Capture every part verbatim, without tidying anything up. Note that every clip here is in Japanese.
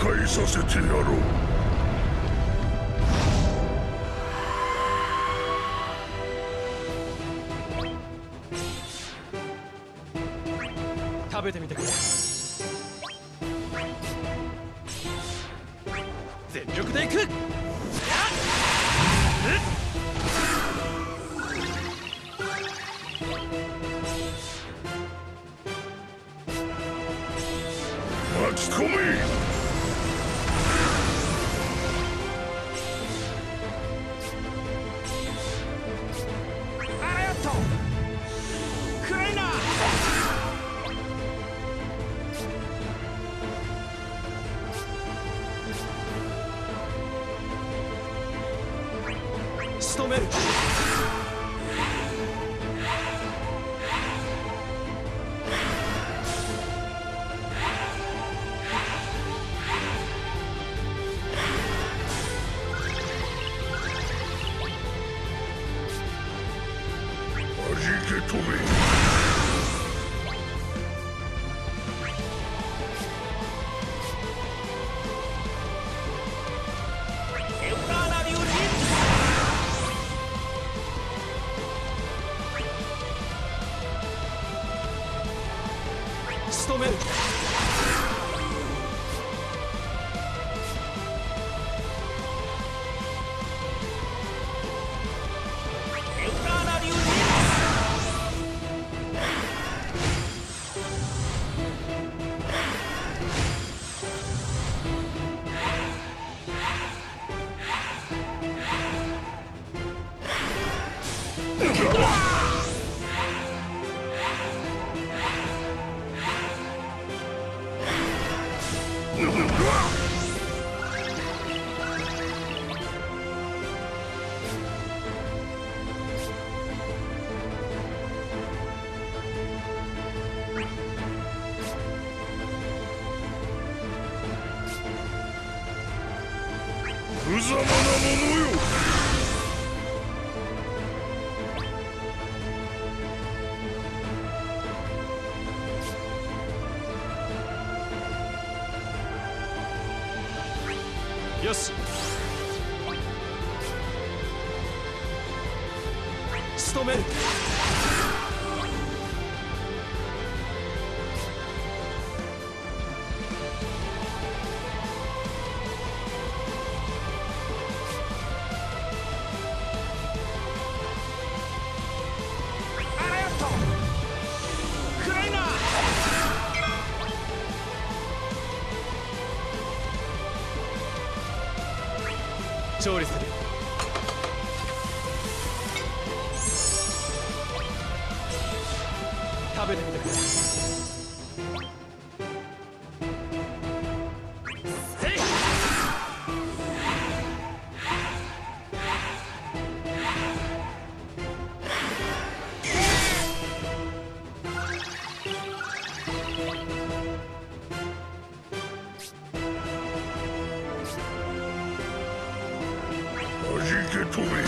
解させてやろう。 食べてみてくれ。全力でいく。 巻き込め。 あやっと暗いな。仕留める。 弾け飛べ。 エウラーナ流忍。仕留める。エウラーナ流忍。 無様なものよ。 よし。仕留める。あやっと暗いな。調理する。食べてみてくれ。せい。 弾け飛べ。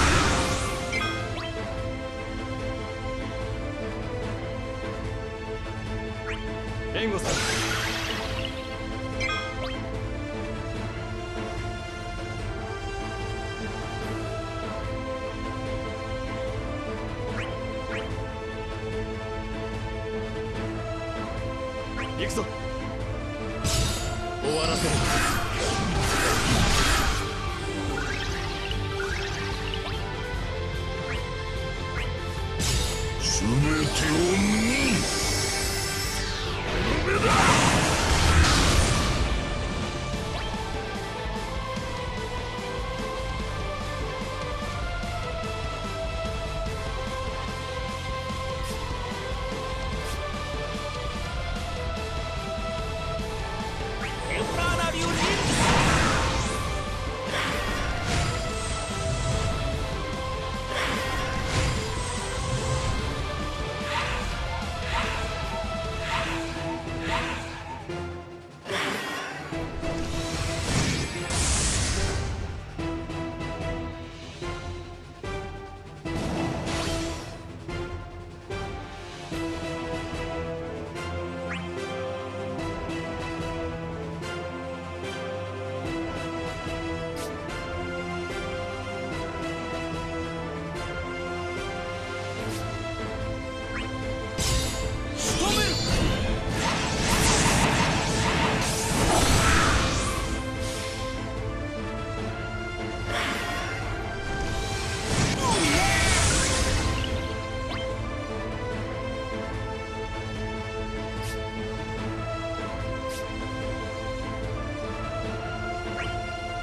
援護され。行くぞ。終わらせる。 全てを見。夢だ。 エウラーナ流忍。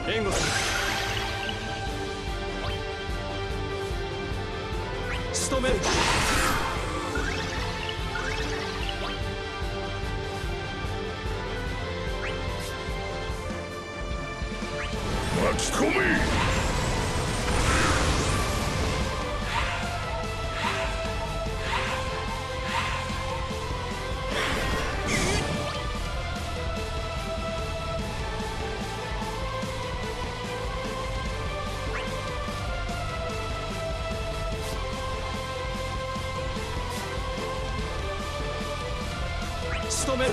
援護する。仕留める。 巻き込め。 仕留める。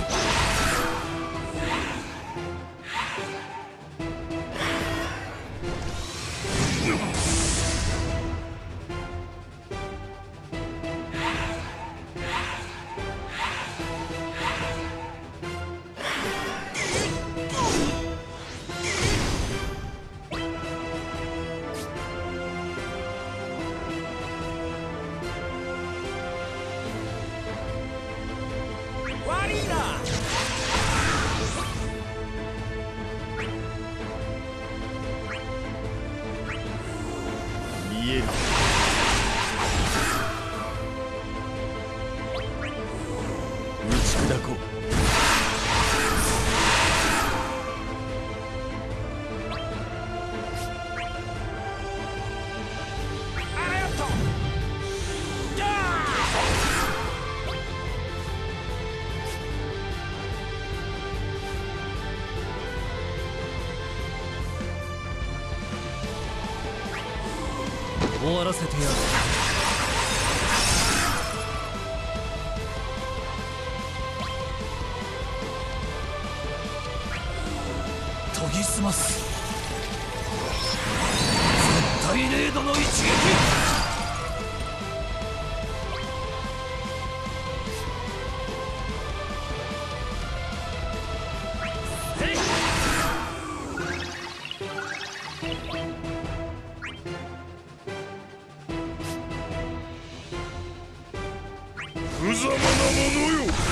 悪いな。 見える。打ち砕こう。 あらよっと。じゃあ終わらせてやる。研ぎ澄ます。絶対零度の一撃。 無様なものよ。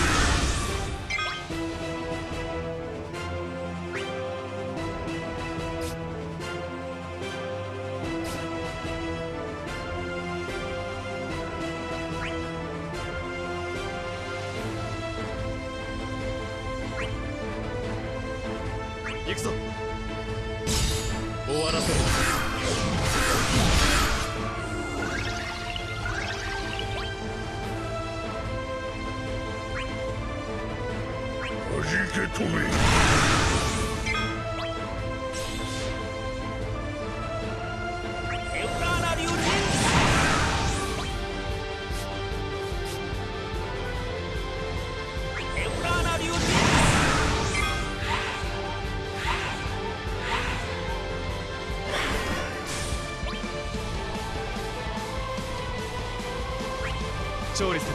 行くぞ。終わらせる。 はじけ飛べ。 エウラーナ流天。エウラーナ流天。 調理する。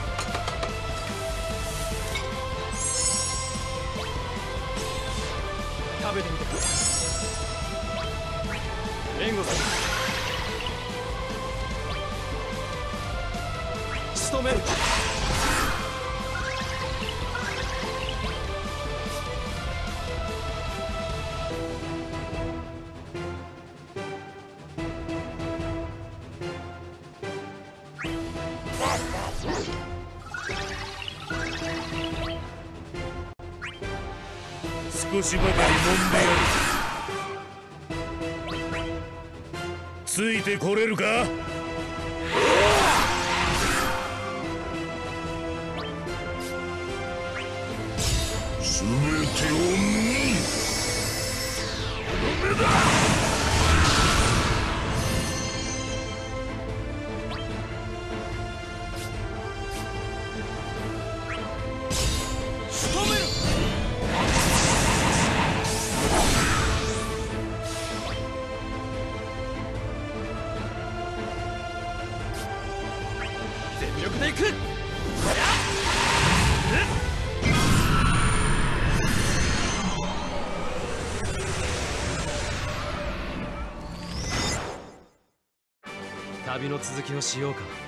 食べてみて。援護する。仕留める。 少しばかり揉んでやる。ついてこれるか。すべてを見。ダメだ。 仕留める。 全力でいく。旅の続きをしようか。